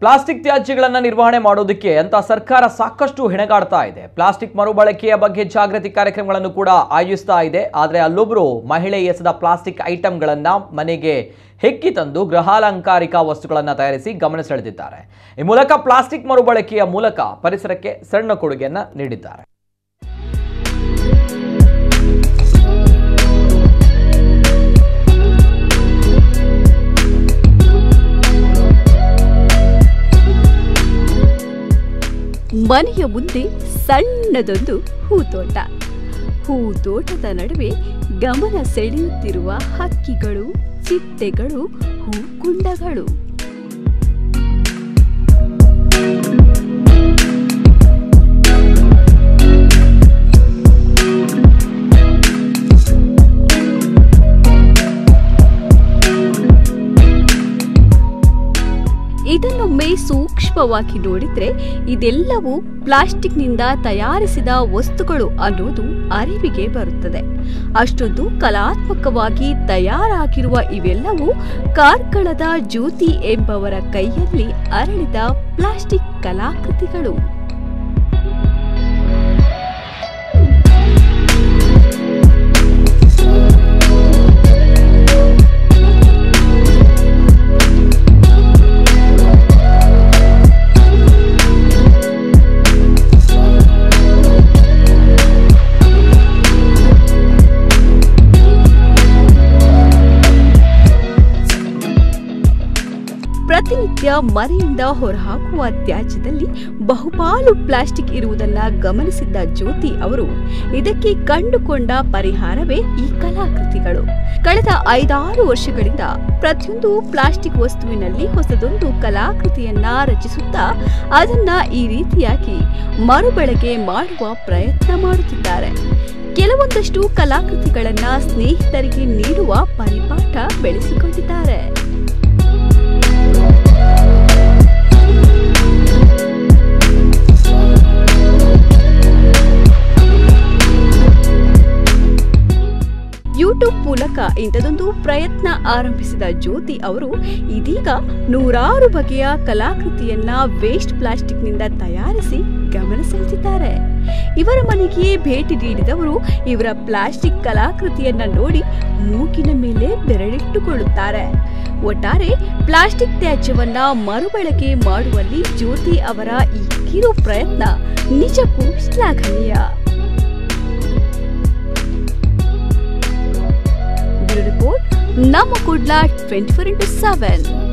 Plastic ತ್ಯಾಜ್ಯಗಳನ್ನು ನಿರ್ವಹಣೆ ಮಾಡೋದಕ್ಕೆ ಅಂತ ಸರ್ಕಾರ ಸಾಕಷ್ಟು ಹೆಣಗಾಡ್ತಾ ಇದೆ. ಪ್ಲಾಸ್ಟಿಕ್ ಮರುಬಳಕೆಯ ಬಗ್ಗೆ ಜಾಗೃತಿ ಕಾರ್ಯಕ್ರಮಗಳನ್ನು ಕೂಡ ಆಯೋಜಿಸ್ತಾ ಇದೆ. ಆದರೆ ಅಲ್ಲೊಬ್ಬರು ಮಹಿಳೆ ಎಸೆದ ಪ್ಲಾಸ್ಟಿಕ್ ಐಟಂಗಳನ್ನು ಮನೆಗೆ ಹೆಕ್ಕಿ ತಂದು ಗೃಹಾಲಂಕಾರಿಕ ವಸ್ತುಗಳನ್ನು ತಯಾರಿಸಿ ಗಮನ ಸೆಳೆದಿದ್ದಾರೆ. ಈ ಮೂಲಕ ಪ್ಲಾಸ್ಟಿಕ್ ಮರುಬಳಕೆಯ ಮೂಲಕ ಪರಿಸರಕ್ಕೆ ಸಣ್ಣ ಕೊಡುಗೆಯನ್ನು ನೀಡಿದ್ದಾರೆ. ಮನೆಯ ಮುಂದೆ ಸಣ್ಣದೊಂದು ಹೂತೋಟ. ಹೂತೋಟದ ನಡುವೆ ಗಮನ ಸೆಳೆಯುತ್ತಿರುವ ಹಕ್ಕಿಗಳು, ಚಿಟ್ಟೆಗಳು, ಹೂಕುಂಡಗಳು. ಇದನ್ನೊಮ್ಮೆ ಸೂಕ್ಷ್ಮವಾಗಿ ನೋಡಿದ್ರೆ ಇದೆಲ್ಲವೂ ಪ್ಲಾಸ್ಟಿಕ್ನಿಂದ ತಯಾರಿಸಿದ ವಸ್ತುಗಳು ಅನ್ನೋದು ಅರಿವಿಗೆ ಬರುತ್ತದೆ. ಅಷ್ಟೊಂದು ಕಲಾತ್ಮಕವಾಗಿ ತಯಾರಾಗಿರುವ ಇವೆಲ್ಲವೂ ಕಾರ್ಕಳದ ಜ್ಯೋತಿ ಎಂಬವರ ಕೈಯಲ್ಲಿ ಅರಳಿದ ಪ್ಲಾಸ್ಟಿಕ್ ಕಲಾಕೃತಿಗಳು. ಪ್ರತಿನಿತ್ಯ ಮನೆಯಿಂದ ಹೊರಹಾಕುವ ತ್ಯಾಜ್ಯದಲ್ಲಿ ಬಹುಪಾಲು ಪ್ಲಾಸ್ಟಿಕ್ ಇರುವುದನ್ನ ಗಮನಿಸಿದ್ದ ಜ್ಯೋತಿ ಅವರು ಇದಕ್ಕೆ ಕಂಡುಕೊಂಡ ಪರಿಹಾರವೇ ಈ ಕಲಾಕೃತಿಗಳು. ಕಳೆದ 5-6 ವರ್ಷಗಳಿಂದ ಪ್ರತಿಯೊಂದು ಪ್ಲಾಸ್ಟಿಕ್ ವಸ್ತುವಿನಲ್ಲಿ ಹೊಸದೊಂದು ಕಲಾಕೃತಿಯನ್ನ ರಚಿಸುತ್ತಾ ಅದನ್ನ ಈ ರೀತಿಯಾಗಿ ಮರುಬಳಕೆ ಮಾಡುವ ಪ್ರಯತ್ನ ಮಾಡುತ್ತಿದ್ದಾರೆ. ಕೆಲವೊಂದಷ್ಟು ಕಲಾಕೃತಿಗಳನ್ನ ಸ್ನೇಹಿತರಿಗೆ ನೀಡುವ ಪರಿಪಾಠ ಬೆಳೆಸಿಕೊಂಡಿದ್ದಾರೆ. ಯೂಟ್ಯೂಬ್ ಮೂಲಕ ಇಂಥದೊಂದು ಪ್ರಯತ್ನ ಆರಂಭಿಸಿದ ಜ್ಯೋತಿ ಅವರು ಇದೀಗ 100 ಬಗೆಯ ಕಲಾಕೃತಿಯನ್ನ ವೇಸ್ಟ್ ಪ್ಲಾಸ್ಟಿಕ್ನಿಂದ ತಯಾರಿಸಿ ಗಮನ ಸೆಳೆದಿದ್ದಾರೆ. ಇವರ ಮನೆಗೆ ಭೇಟಿ ನೀಡಿದವರು ಇವರ ಪ್ಲಾಸ್ಟಿಕ್ ಕಲಾಕೃತಿಯನ್ನ ನೋಡಿ ಮೂಗಿನ ಮೇಲೆ ಬೆರಳಿಟ್ಟುಕೊಳ್ಳುತ್ತಾರೆ. ಒಟ್ಟಾರೆ ಪ್ಲಾಸ್ಟಿಕ್ ತ್ಯಾಜ್ಯವನ್ನ ಮರುಬಳಕೆ ಮಾಡುವಲ್ಲಿ ಜ್ಯೋತಿ ಅವರ ಈ ಕಿರು ಪ್ರಯತ್ನ ನಿಜಕ್ಕೂ ಶ್ಲಾಘನೀಯ. ರಿಪೋರ್ಟ್ ನಮ್ಮ ಕುಡ್ಲ 24x7.